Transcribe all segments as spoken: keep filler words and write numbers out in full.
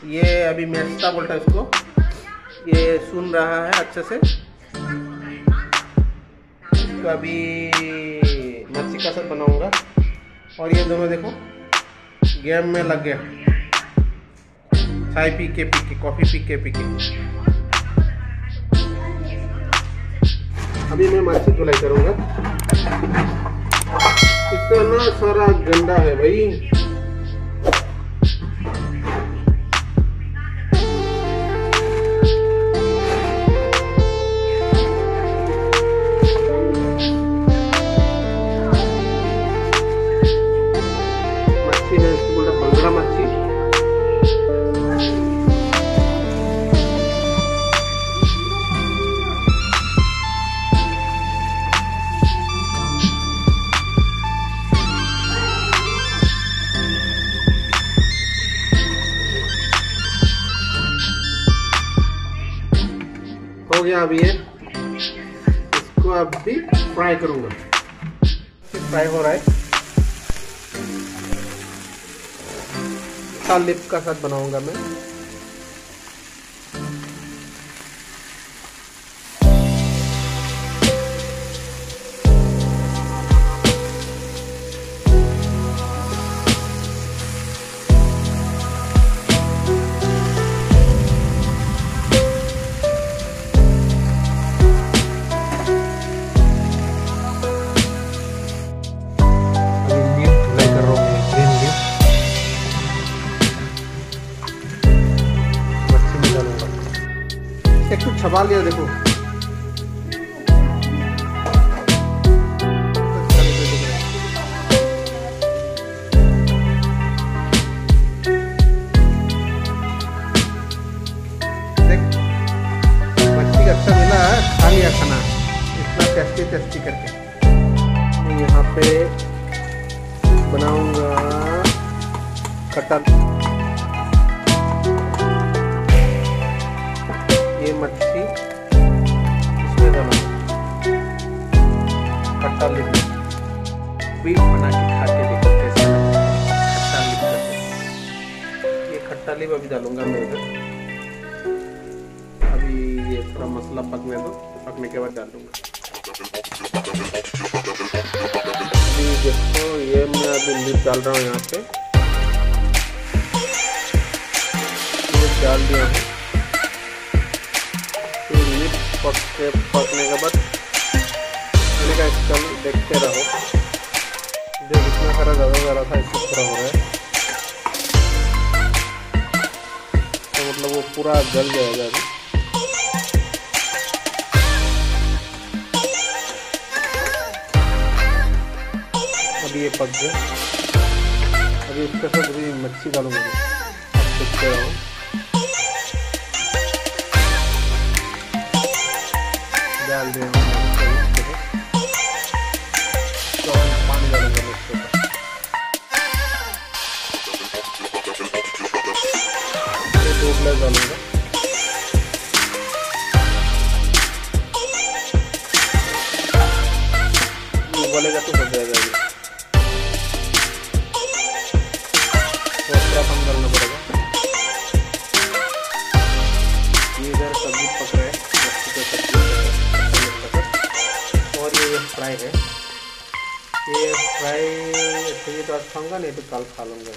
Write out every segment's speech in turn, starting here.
ये अभी मेस्ता बोलता है इसको, ये सुन रहा है अच्छे से। इसको अभी मच्छी का साथ बनाऊंगा। और ये दोनों देखो गेम में लग गया, चाय पी के पी के कॉफी पी के पी के। अभी मैं मच्छी धुलाई करूंगा। इतना सारा गंदा है भाई। हो गया अभी ये, इसको अभी फ्राई करूंगा। फ्राई हो रहा है, साल लिप का साथ बनाऊंगा मैं। एक तो छपा लिया देखो। देख मच्छी अच्छा मिला है, खा लिया खाना इतना टेस्टी टेस्टी करके। मैं यहाँ पे बनाऊंगा खट्टा। ये मच्छी इसमें डालूंगा, खट्टा लिप भी बना के खा के देखो कैसे खट्टा लिप करके। ये खट्टा लिप अभी डालूंगा मैं इधर। अभी ये थोड़ा मसाला पकने दो, पकने के बाद डाल दूंगा। अभी देखो ये मैं अभी लिप डाल रहा हूँ यहाँ पे, लिप डाल दिया हूँ। पकने पकने के बाद का इसका देखते रहो। जो जितना सारा ज़्यादा ज़्यादा था इससे पूरा हो रहा है, तो मतलब वो पूरा गल जाएगा। अभी अभी ये पक गया। अभी इसके साथ अभी मच्छी डालूंगा, देखते रहो। डाल दें तो पानी डालूंगा मैं इसके ऊपर। ये दो गिलास डालूंगा। उबलेगा तो बच जाएगा। थोड़ा कम डालना पड़ेगा। ये इधर सब्जी पक रहा है, मच्छी का सब्जी और ये फ्राई है। ये फ्राई चाहिए तो आज खाऊंगा, नहीं तो कल खा लूँगा।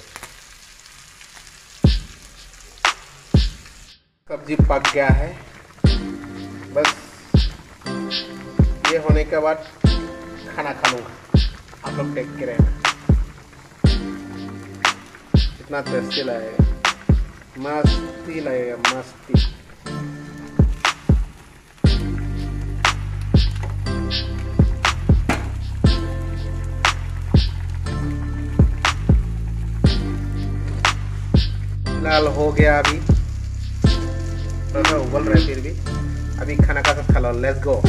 सब्जी पक गया है, बस ये होने के बाद खाना खा लूँगा। आप लोग देख के रहना, कितना टेस्टी लगेगा, मस्ती लगेगा, मस्ती। फिलहाल हो गया, अभी थोड़ा उबल रहा है, फिर भी अभी खाना का साथ खा लो। Let's go.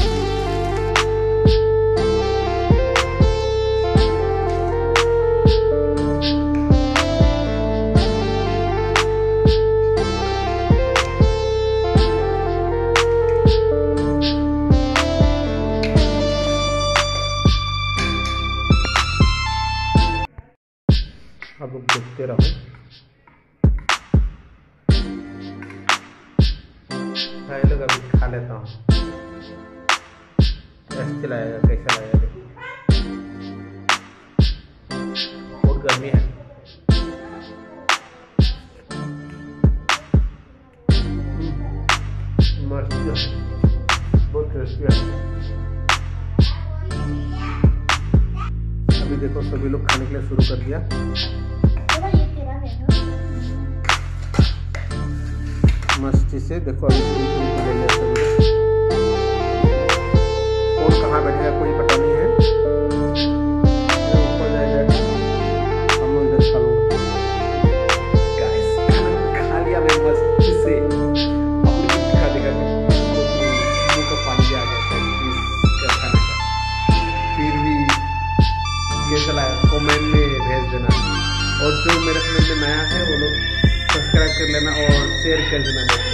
अब देखते रहो। भाई लोग अभी खा लेता हूँ, टेस्टी लगेगा, कैसा लगेगा देखो। बहुत गर्मी है। मस्त है, बहुत टेस्टी है। अभी देखो सभी लोग खाने के लिए शुरू कर दिया। मस्ती से देखो अभी ले लिया सभी। कौन कहाँ बैठेगा कोई पता नहीं है। ऊपर जाएगा हम लोग इधर खा लूँगा। गाइस खा लिया मैं मस्ती से। अब मुझे दिखा देगा मुँह का पानी भी आ गया था इसका खाने का। फिर भी कैसा लगा कमेंट में भेज देना, और जो मेरे चैनल में नया है वो लोग सब्सक्राइब कर लेना और शेयर कर देना।